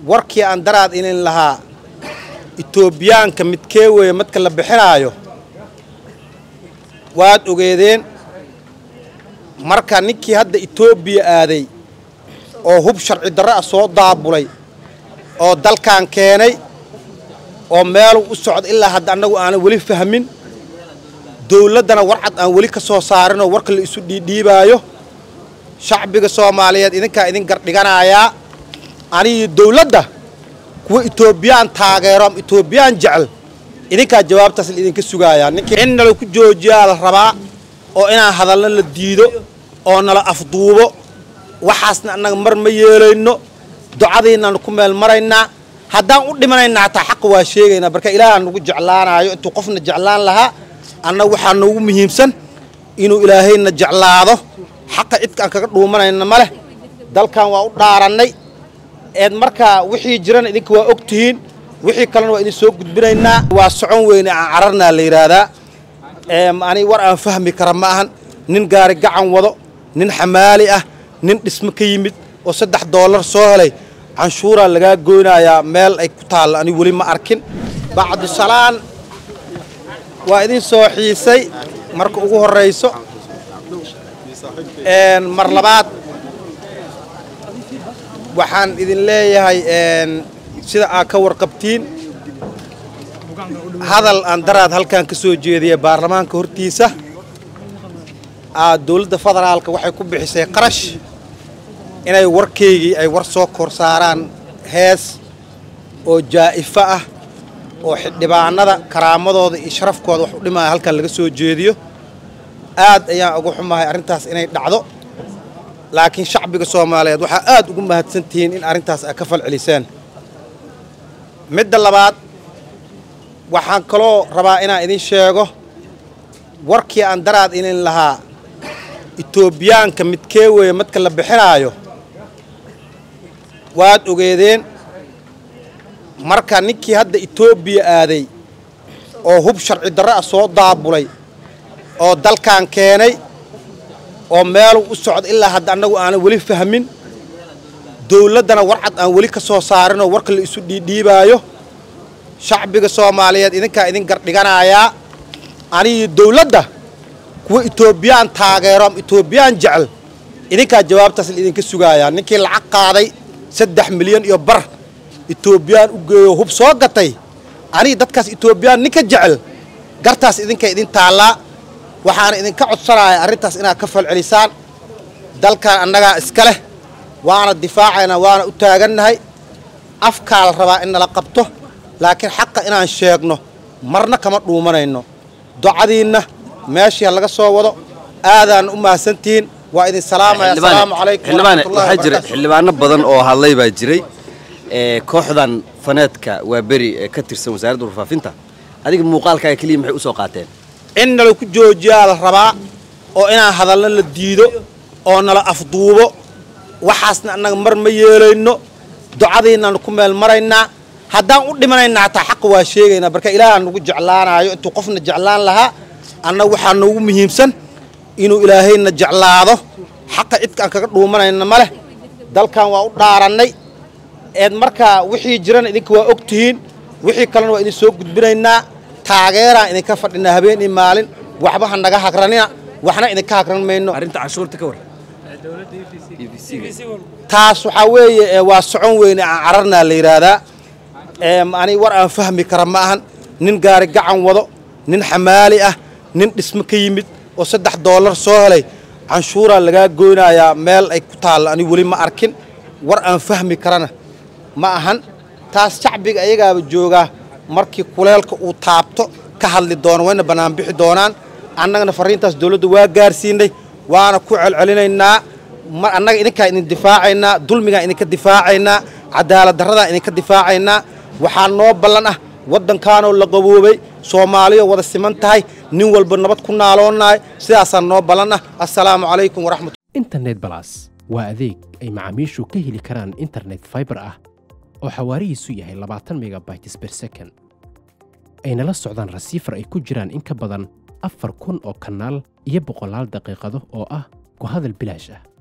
warkii aan daraad in lahaa Etoobiyaanka midkee weeye marka la bixinaayo waad ogeedeen marka ninkii hadda Etoobiya aaday oo hub sharci darro soo daabulay oo dalkan keenay oo meel u socod ilaa hadda anagu aan wali fahmin dawladana warcad aan wali ka soo saarin oo warka la isu dhiibaayo shacbiga Soomaaliyeed idin gardhiganaya ani dawladda kuwa Etoobiyaan taageero Etoobiyaan jecel idinka jawaabtaas idinka sugaaya ninkii in la ku joojiyaa la rabaa oo inaan hadalna la diido oo nala afduubo waxaasna anaga mar ma yeelayno ducadiina ku meel marayna haddaan u dhimanayna taa xaq waa sheegayna barka Ilaahay nagu jeclaanayo intuu qofna jeclaan lahaa annagu waxa noogu muhiimsan inuu Ilaahayna jeclaado xaqa cidkaan kaga dhuumanayna male dalkan waa u dhaaranay marka wixii jiran idinka waa ogtihiin wixii kalena waa idin soo gudbinaynaa waa socon weyn aan cararna la yiraahdaa ani war aan fahmi kara ma ahan nin gaari gacan wado nin xamaali ah nin dhismo ka yimid oo $3 soo helay canshuura laga gooynayaa meel ay ku taal ani wali ma arkin bacdu salaan waa idin soo xiisay marka ugu horeyso mar labaad waxaan idin leeyahay sida aad ka warqabtiin hadal aan daraad halkan ka soo jeediyay baarlamaanka hortiisa dawladda federaalka waxay ku bixisay qarash inay warkeygii ay war soo kor saaraan hees oo jaa'ifa ah oo xildhibaanada karaamadooda iyo sharafkooda wax u dhimaya halkan laga soo jeediyo aad ayaan ugu xumahay arrintaas inay dhacdo laakiin shacbiga Soomaaliyeed waxa aad ugu mahadsantihiin in arrintaas ay ka falceliseen midda labaad waxaan kaloo rabaa inaan idin sheego warkii aan daraad in lahaa Etoobiyaanka midkee weeye marka la bixinaayo waad ogeedeen marka ninkii hadda Etoobiya aaday oo hub sharci darro soo daabulay oo dalkan keenay oo meel u socod ilaa hadda anagu aan wali fahmin dawladana warcad aan wali ka soo saarin oo warka la isu dhiibaayo shacbiga Soomaaliyeed idin gardhiganaya ani dawladda kuwa Etoobiyaan taageero Etoobiyaan jecel idinka jawaabtaas idinka sugaaya ninkii lacag qaaday 3 milyan iyo bar Etoobiyaan u geeyo hub soo gatay ani dadkaas Etoobiyaan ninka jecel gartaas idin taala waxaan idinka codsanayaa arrintaas inaad ka falcelisaan dalkan annaga iska leh waana difaacayna waana u taagannahay afka la rabaa in la qabto laakiin xaqa inaan sheegno marna kama dhuumanayno ducadiina meeshii laga soo wado aadaan u mahadsantiin waa idin salaamaya assalaamu calaykum xildhibaano badan oo hadlay baa jiray kooxdan faneedka waa beri ka tirsan wasaaradda warfaafinta adiga muuqaalkaaga kaliya maxay u soo qaateen in la ku joojiyaa la rabaa oo inaan hadalna la diido oo nala afduubo waxaasna anaga mar ma yeelayno ducadiina ku meel marayna haddaan u dhimanayna taa xaq waa sheegayna barka Ilaahay nagu jeclaanayo intuu qofna jeclaan lahaa annagu waxa noogu muhiimsan inuu Ilaahayna jeclaado xaqa cidkaan kaga dhuumanayna male dalkan waa u dhaaranay marka wixii jiran idinka waa ogtihiin wixii kalena waa idin soo gudbinaynaa taageeraan idinka fadhina habeen iyo maalin waxba ha naga hagranina waxna idinka hagran mayno arrinta canshuurta ka war taas waxa weeye waa socon weyn aan cararna la yiraahdaa ani war aan fahmi kara ma ahan nin gaari gacan wado nin xamaali ah nin dhismo ka yimid oo $3 soo helay canshuura laga gooynayaa meel ay ku taal ani wali ma arkin war aan fahmi karana ma ahan taas shacbiga ayagaaba jooga markii kuleelka uu taabto ka hadli doono wayna banaan bixi doonaan annagana fariintaas dawladda waa gaarsiinay waana ku celcelinaynaa annaga idinka idin difaacaynaa dulmiga idinka difaacaynaa cadaalad darrada idinka difaacaynaa waxaa noo ballan ah waddankaanoo la qaboobay Soomaaliya wada siman tahay nin walba nabad ku naaloonay sidaas noo ballan ah assalaamu calaykum waraxmatullaahi internet plus waa adeeg ay macaamiishu ka heli karaan internet fiber ah oo xawaarihiisu yahay 20 megabytes per second ayna la socdaan rasiifar ay ku jiraan in ka badan 4,000 oo kanaal iyo 100 daqiiqado oo ah ku hadal bilaash ah.